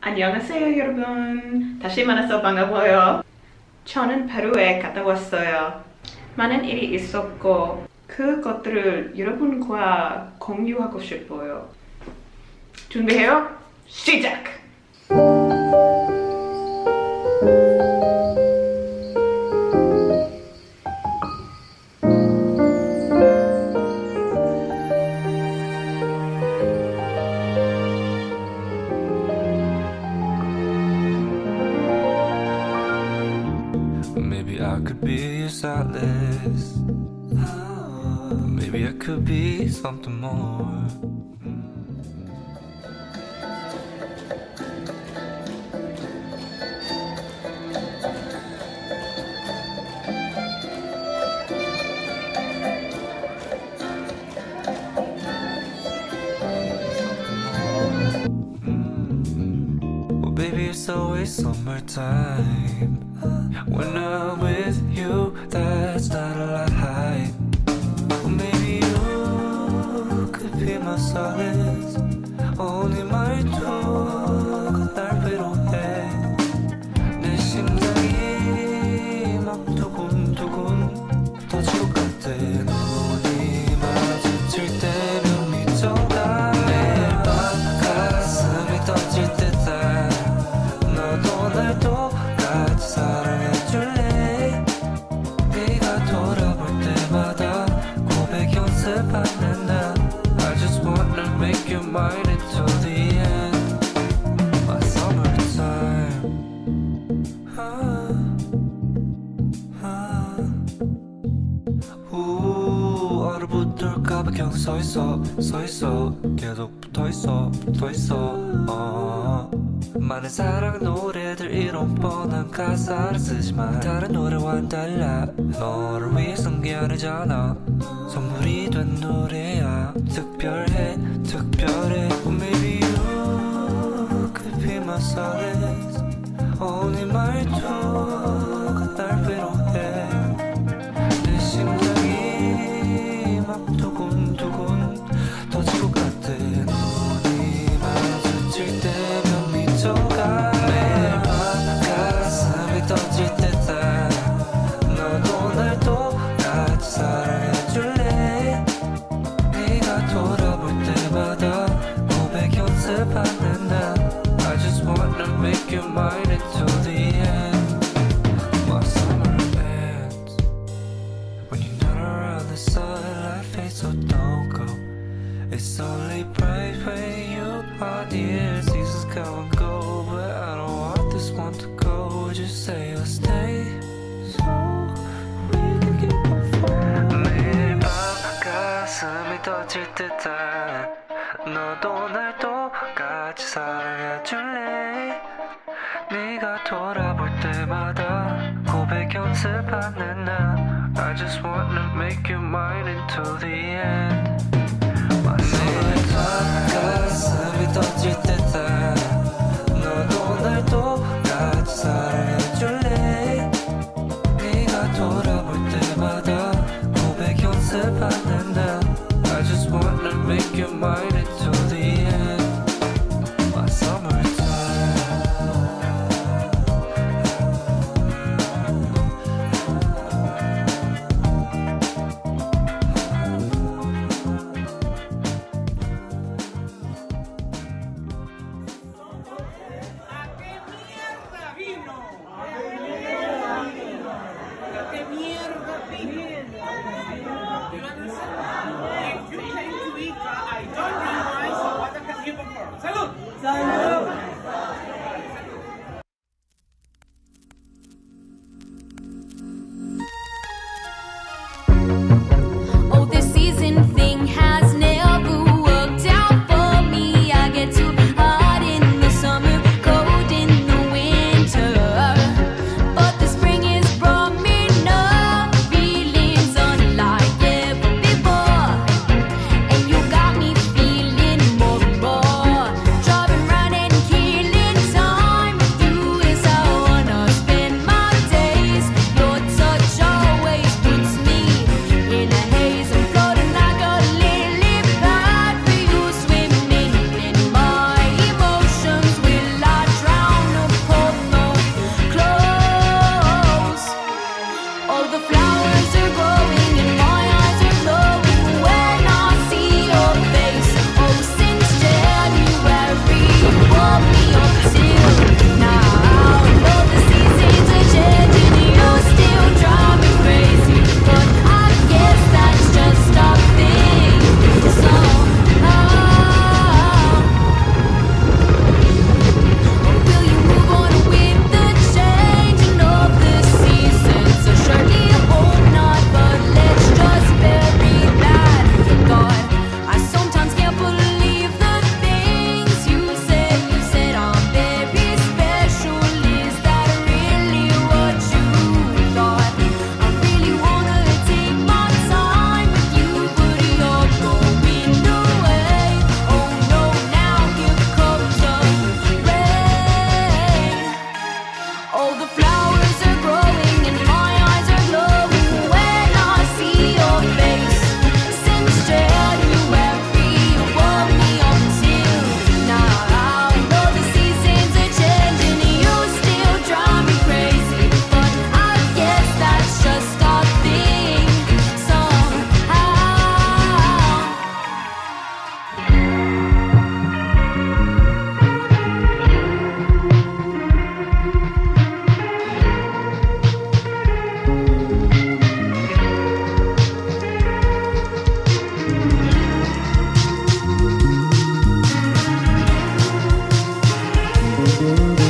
안녕하세요 여러분, 다시 만나서 반가워요. 저는 페루에 갔다 왔어요. 많은 일이 있었고 그것들을 여러분과 공유하고 싶어요. 준비해요? 시작! Maybe I could be your stylist. Maybe I could be something more. Well, baby, it's always summertime. When I'm with you, that's not a lie. Well, maybe you could be my solace. 오늘 말투가 날 위로해. 내 심장이 막 두근두근 터질 것 같아. 눈이 마주칠 때면 미쳐가. 매일 밤 가슴이 터질 듯한 너도 날 똑같이 사랑해줄래. 네가 돌아볼 때마다 고백 연습하는 나. I just wanna make you mine until the end. My summertime. 얼어붙을까봐 그냥 서있어 계속 붙어있어 많은 사랑 노래들 이런 뻔한 가사를 쓰지만 다른 노래와는 달라. 너를 위해 쓴 게 아니잖아. 선물이 된 노래야. 특별해 Well, maybe you could be my solace. 네 말투가 날 위로해. 내 심장이 막 두근두근 터질 것 같아. 눈이 마주칠 때면 미쳐가. 매일 밤 가슴이 터질 듯한 너도 날 똑같이 사랑해줄래. 네가 돌아볼 때마다 고백 연습하는 나. I just wanna make you mine until the end. My summer ends when you're not around. The sunlight fades, so don't go. It's only bright when you are near. Seasons come and go, but I don't want this one to go. Just say you'll stay, so we can keep on falling. 매일 밤 가슴이 터질 듯한 너도 날 똑같이 사랑해줄래. 네가 돌아볼 때마다 고백 연습하는 나. I just wanna make you mine until the end. 매일 밤 가슴이 터질 듯한 너도 날 똑같이 사랑해줄래. 네가 돌아볼 때마다 고백 연습하는 나. I just wanna make you mine until the end. My summertime. Oh, this season thing has never worked out for me. I get too hot in the summer, cold in the winter. But the spring has brought me enough feelings unlike ever before. And you got me feeling more and more. Driving round 숨긴